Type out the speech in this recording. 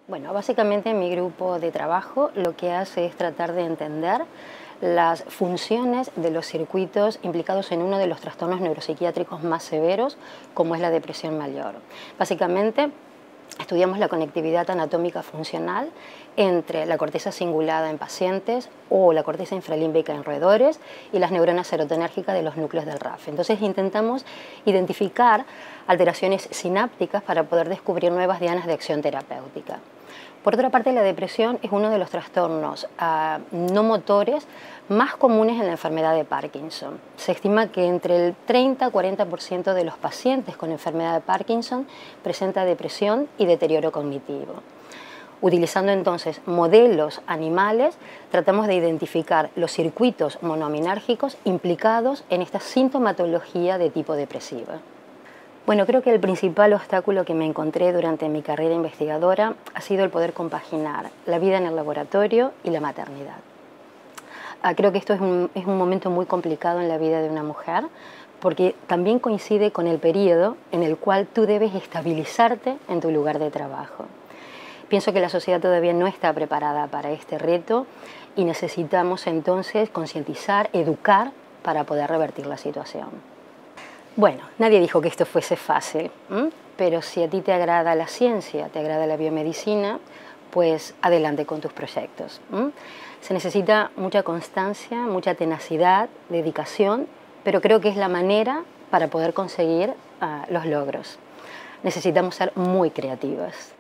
Bueno, básicamente mi grupo de trabajo lo que hace es tratar de entender las funciones de los circuitos implicados en uno de los trastornos neuropsiquiátricos más severos, como es la depresión mayor. Básicamente, estudiamos la conectividad anatómica funcional entre la corteza cingulada en pacientes o la corteza infralímbica en roedores y las neuronas serotonérgicas de los núcleos del RAF. Entonces intentamos identificar alteraciones sinápticas para poder descubrir nuevas dianas de acción terapéutica. Por otra parte, la depresión es uno de los trastornos no motores más comunes en la enfermedad de Parkinson. Se estima que entre el 30 y 40% de los pacientes con enfermedad de Parkinson presenta depresión y deterioro cognitivo. Utilizando entonces modelos animales, tratamos de identificar los circuitos monoaminérgicos implicados en esta sintomatología de tipo depresiva. Bueno, creo que el principal obstáculo que me encontré durante mi carrera investigadora ha sido el poder compaginar la vida en el laboratorio y la maternidad. Creo que esto es un momento muy complicado en la vida de una mujer, porque también coincide con el periodo en el cual tú debes estabilizarte en tu lugar de trabajo. Pienso que la sociedad todavía no está preparada para este reto y necesitamos entonces concientizar, educar para poder revertir la situación. Bueno, nadie dijo que esto fuese fácil, pero si a ti te agrada la ciencia, te agrada la biomedicina, pues adelante con tus proyectos. Se necesita mucha constancia, mucha tenacidad, dedicación, pero creo que es la manera para poder conseguir los logros. Necesitamos ser muy creativas.